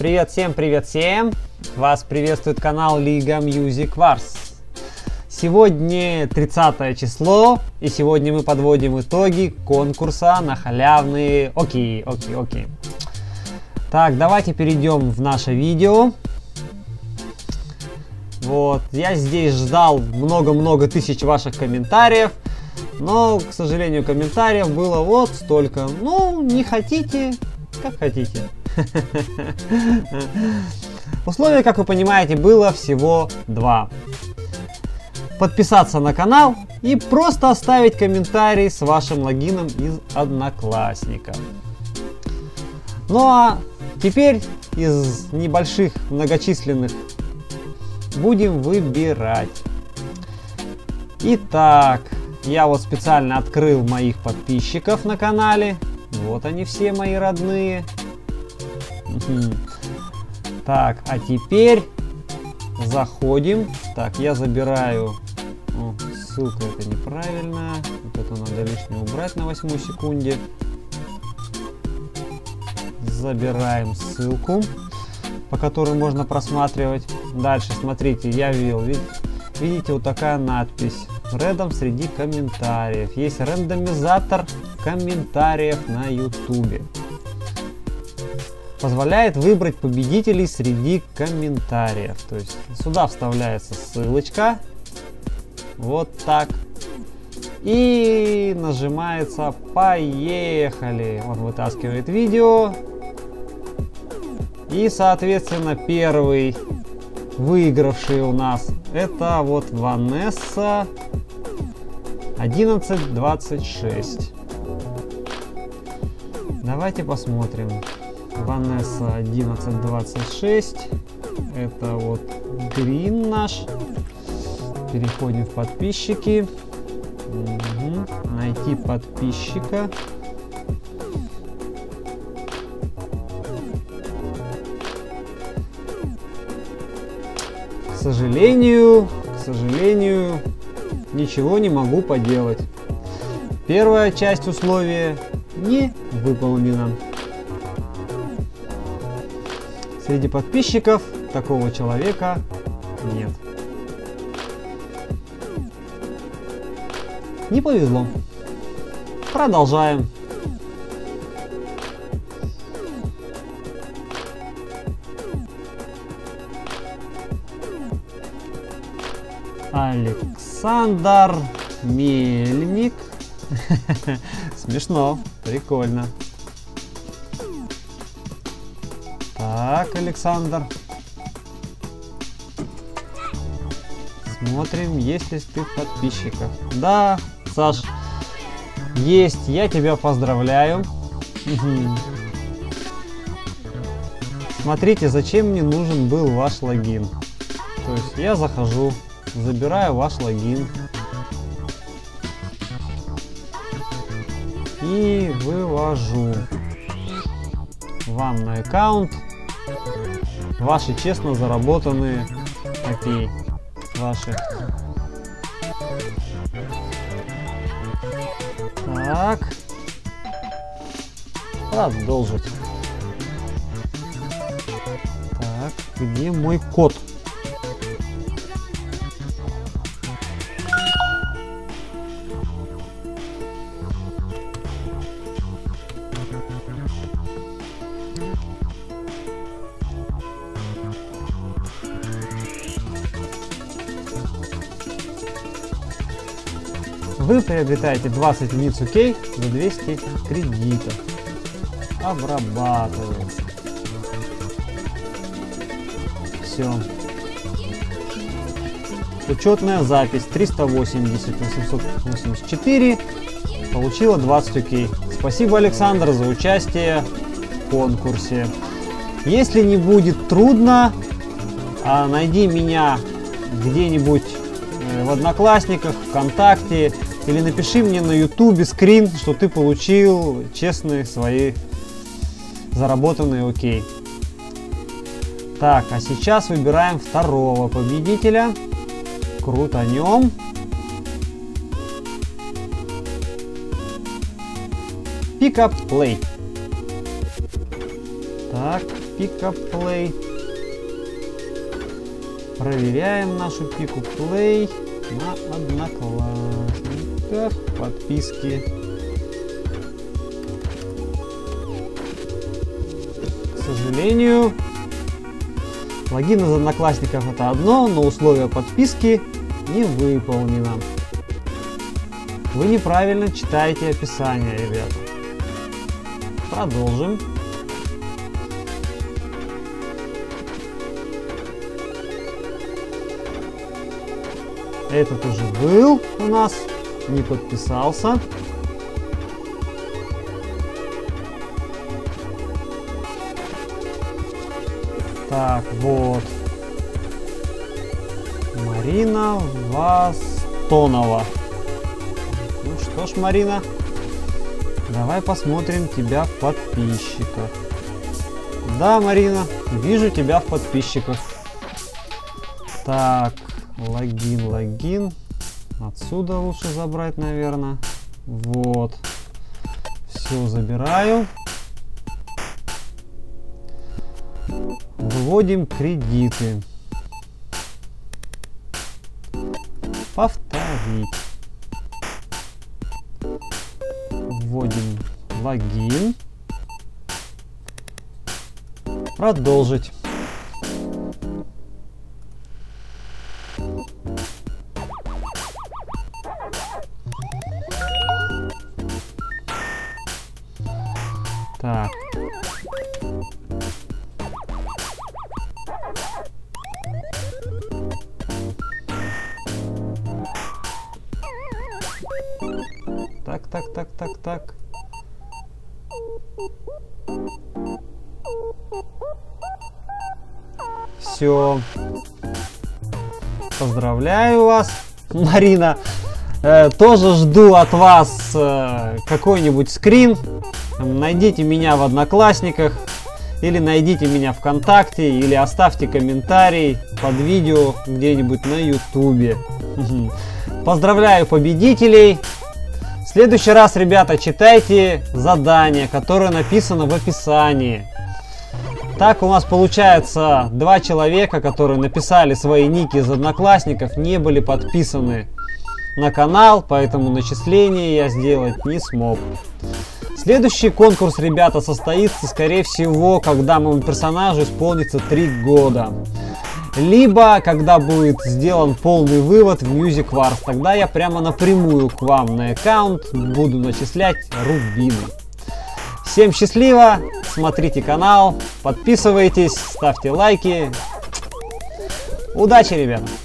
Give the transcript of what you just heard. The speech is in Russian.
Привет всем! Вас приветствует канал Liga Music Wars. Сегодня 30 число, и сегодня мы подводим итоги конкурса на халявные окей. Так, давайте перейдем в наше видео. Вот, я здесь ждал много-много тысяч ваших комментариев, но, к сожалению, комментариев было вот столько. Ну, не хотите, как хотите. Условия, как вы понимаете, было всего два. Подписаться на канал и просто оставить комментарий с вашим логином из Одноклассников. Ну а теперь из небольших многочисленных будем выбирать. Итак, я вот специально открыл моих подписчиков на канале. Вот они все мои родные. Так, а теперь заходим. Так, я забираю. О, ссылка это неправильно. Вот это надо лишнее убрать на 8 секунде. Забираем ссылку, по которой можно просматривать. Дальше, смотрите, я ввел. Видите, вот такая надпись. Рэндом среди комментариев. Есть рандомизатор комментариев на YouTube. Позволяет выбрать победителей среди комментариев. То есть сюда вставляется ссылочка. Вот так. И нажимается «Поехали». Он вытаскивает видео. И, соответственно, первый выигравший у нас это вот Ванесса 1126. Давайте посмотрим. Ванесса 1126. Это вот Грин наш. Переходим в подписчики. Найти подписчика. К сожалению, ничего не могу поделать. Первая часть условия не выполнена. Среди подписчиков такого человека нет. Не повезло. Продолжаем. Александр Мельник. Смешно, прикольно. Так, Александр. Смотрим, есть ли ты в подписчиках. Да, Саш, есть. Я тебя поздравляю. Смотрите, зачем мне нужен был ваш логин. То есть я захожу, забираю ваш логин и вывожу вам на аккаунт ваши честно заработанные окей. Ваши. Так. Продолжить. Так, где мой код? Вы приобретаете 20 единиц окей за 200 кредитов. Обрабатывается. Все. Учетная запись 380 884. Получила 20 окей. Спасибо, Александр, за участие в конкурсе. Если не будет трудно, найди меня где-нибудь в Одноклассниках, ВКонтакте, или напиши мне на YouTube скрин, что ты получил честные свои заработанные окей. Так, а сейчас выбираем второго победителя. Крутанем. Pick up play. Так. Пикаплей. Проверяем нашу Пикаплей на Одноклассниках. Подписки. К сожалению, логин из Одноклассников это одно, но условие подписки не выполнено. Вы неправильно читаете описание, ребята. Продолжим. Этот уже был у нас, не подписался. Так, вот. Марина Вастонова. Ну что ж, Марина, давай посмотрим тебя в подписчиках. Да, Марина, вижу тебя в подписчиках. Так, логин. Отсюда лучше забрать, наверное. Вот. Все, забираю. Вводим кредиты. Повторить. Вводим логин. Продолжить. Так. Так. Все. Поздравляю вас, Марина. Тоже жду от вас какой-нибудь скрин. Найдите меня в Одноклассниках. Или найдите меня ВКонтакте. Или оставьте комментарий под видео где-нибудь на Ютубе. Поздравляю победителей. В следующий раз, ребята, читайте задание, которое написано в описании. Так у нас получается 2 человека, которые написали свои ники из Одноклассников, не были подписаны на канал, поэтому начисление я сделать не смог. Следующий конкурс, ребята, состоится, скорее всего, когда моему персонажу исполнится 3 года. Либо, когда будет сделан полный вывод в Music Wars. Тогда я прямо напрямую к вам на аккаунт буду начислять рубины. Всем счастливо, смотрите канал, подписывайтесь, ставьте лайки. Удачи, ребята!